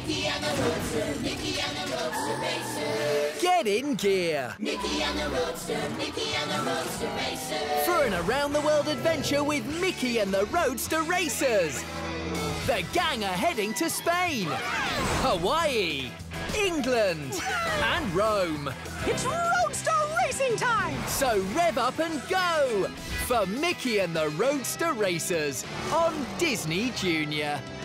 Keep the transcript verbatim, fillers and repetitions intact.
Mickey and the Roadster, Mickey and the Roadster Racers. Get in gear. Mickey and the Roadster, Mickey and the Roadster Racers. For an around-the-world adventure with Mickey and the Roadster Racers. The gang are heading to Spain, Hawaii, England, and Rome. It's Roadster racing time! So rev up and go for Mickey and the Roadster Racers on Disney Junior.